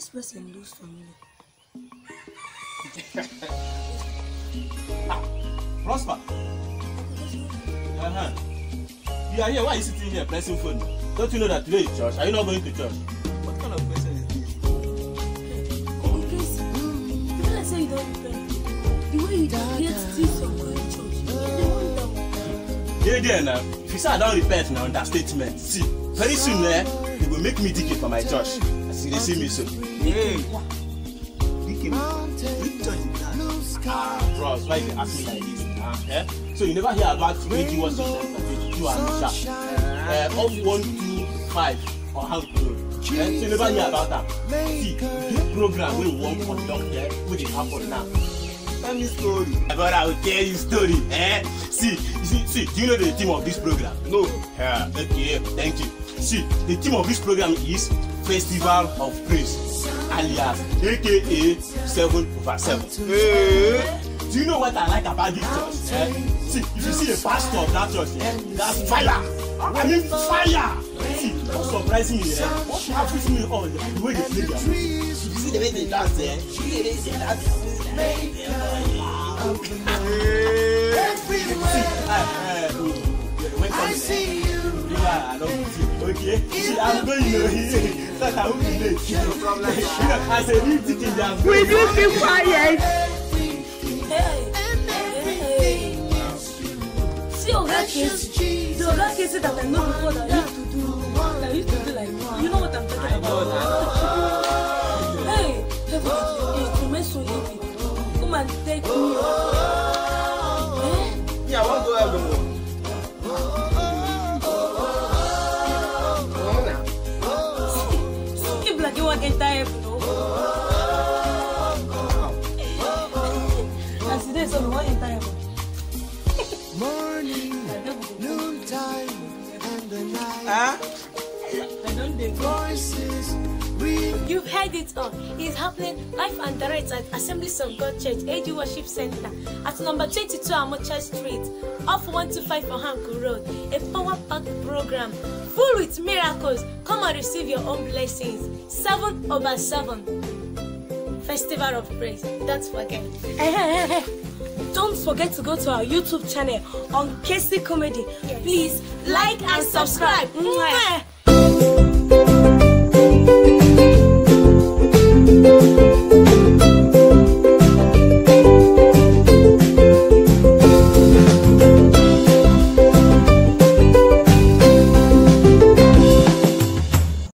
this person looks familiar. Prosper. You are here. Why are you sitting here pressing phone? Don't you know that today is church? Are you not going to church? What kind of person is this? You don't say you don't repent. The way you get things from going church, they wonder. Yeah, now. If you say I don't repent now, understatement. See, very soon, they will make me deacon for my church. As they see me so. Hey. Deacon. Which church is that? Bros, why you ask me like this? So you never hear about AG Worship Center, 22 and Sharp, off 125 or Hank Road. So you never hear about that. See, this program will work for the long there, which is happen now. Tell me story. But I will tell you story. See, do you know the theme of this program? No. Okay, thank you. See, the theme of this program is Festival of Praise, alias aka 7/7. Do you know what I like about this church? See, if you see the pastor of that church, that's fire. I mean fire. See, what's surprising me, what happens to me all the way they play their music. You see the way they dance, I see you. Okay, see, I'm going here. That I won't be late. No problem. As a new ticket, will you be quiet? See, Oga Casey. The Oga Casey that I know before that I used to do like, you know what I'm talking about? Hey, it's meant so heavy. Come and take me. Yeah, I want to have the more. See, black, you want entire heaven. As it is, so we want entire heaven. Morning, noontime, and the night. I don't think Voices You've heard it all. It's happening live and direct at Assemblies of God Church, AG Worship Center, at number 22 Amocha Street, off 125 Ohanku Road. A power-packed program full with miracles. Come and receive your own blessings. 7/7 Festival of Praise. Don't forget. Don't forget to go to our YouTube channel on KC Comedy. Please like and subscribe.